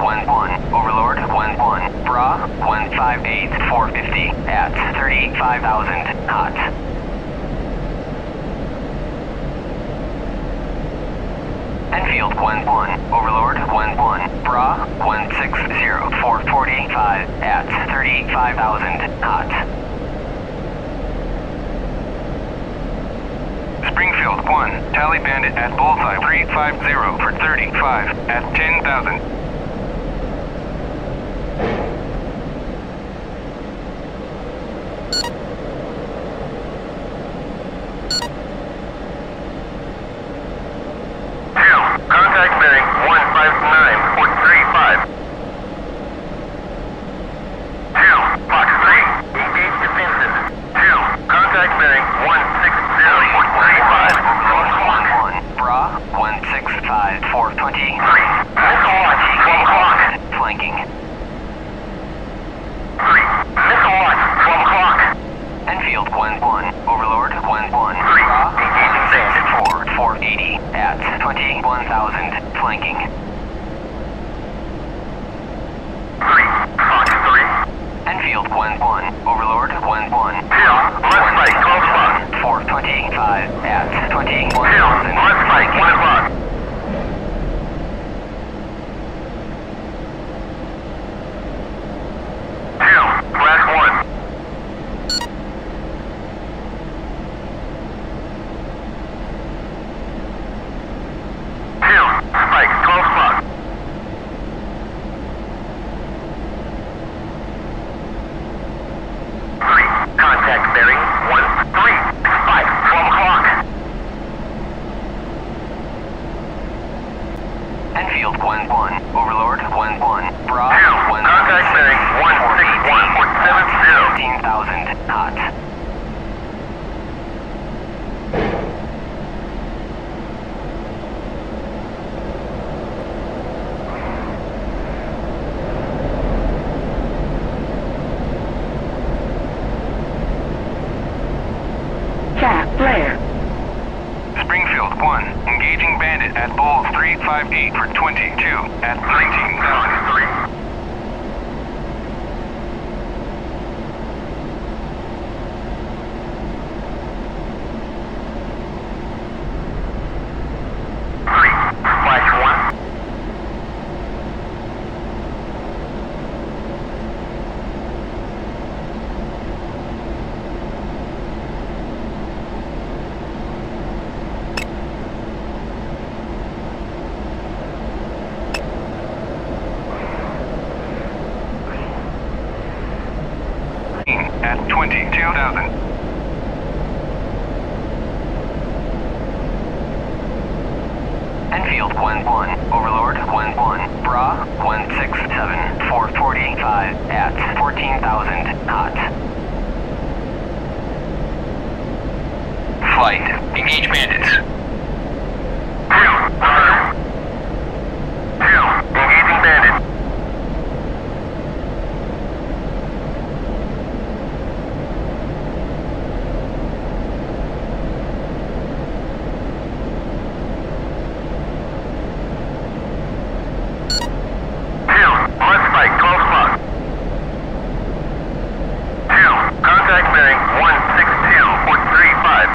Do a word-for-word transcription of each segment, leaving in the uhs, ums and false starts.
one one, Overlord one one, Bra one five eight four fifty at thirty-five thousand hot. Enfield one one, Overlord one one, Bra one six zero four forty-five at thirty-five thousand hot. Springfield one, Tally Bandit at Bullseye three five zero for thirty-five at ten thousand. Contact bearing one five nine point three five. two, Fox three, engage defensive. two, contact bearing one six zero point three five. one one, Bra one six five four twenty-three. Missile launch, twelve o'clock. Flanking. three, missile launch, twelve o'clock. Enfield one one, Overlord one one, three, Bra engaging bandit. four four eighty at twenty-one thousand flanking. three, Fox three. Enfield one one, Overlord one one, two, let's fight, twelve o'clock. four twenty-five at twenty-one two, thousand let's fight, one o'clock. two, flash one. two, spike, twelve o'clock. three, contact bearing one three, spike, twelve o'clock. Enfield one one, Overlord one one, Bra two, one contact bearing one six one point seven zero. fifteen thousand hot. Cap flare. Springfield one, engaging Bandit at Bulls three five eight for twenty-two at nineteen thousand. three, flash one. At twenty-two thousand. Enfield one one, Overlord one one, Bra one six seven four forty-five at fourteen thousand hot. Flight, engage bandits. two, uh, two, engaging bandit. two, let's fight, twelve o'clock. two, contact bearing one six two point three five.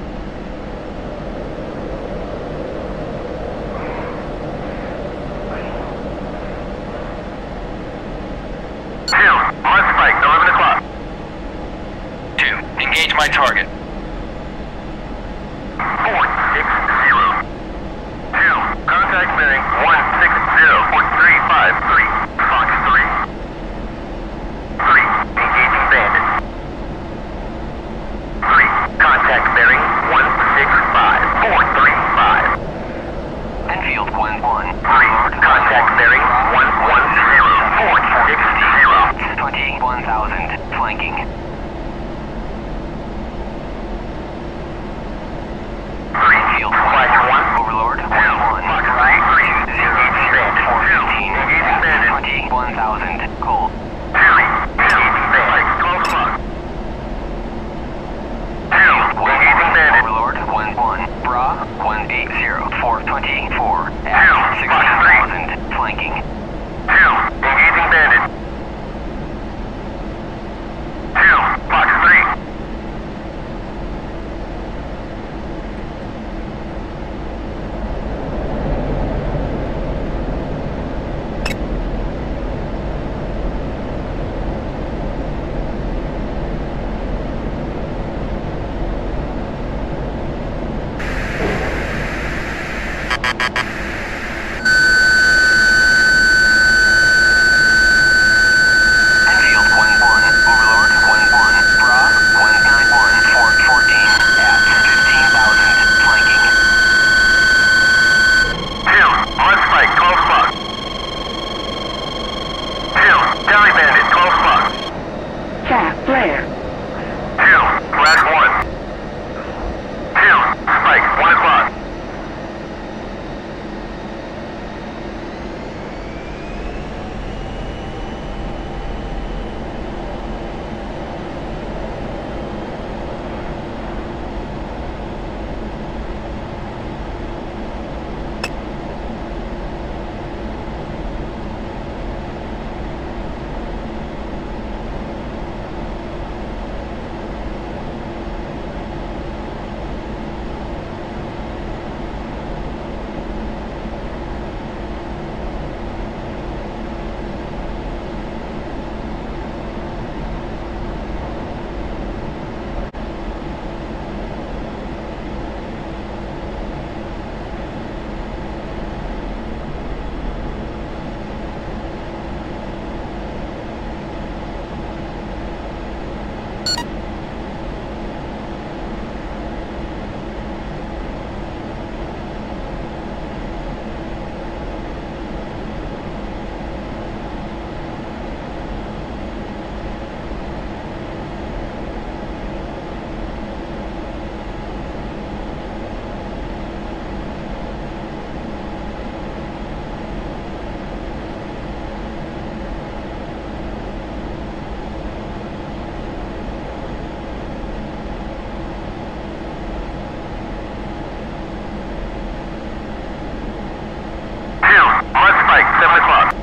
two, let's fight, eleven o'clock. two, engage my target. four six zero. two, contact bearing one six zero point three five three. Fox three. three, engaging bandit. three, contact bearing one six five four three five. Enfield one one, three, contact bearing one one zero four six zero. twenty-one thousand flanking. three, Enfield flash one. Overlord one one, Fox Bra three, two zero engaging bandit. four two, fifteen engaging at bandit. twenty-one thousand cold. Three, engaging bandit. twelve o'clock. two, engaging bandit. Overlord one one, Bra one eight zero four twenty-four at Two, sixteen thousand flanking. two, Pike, seven o'clock.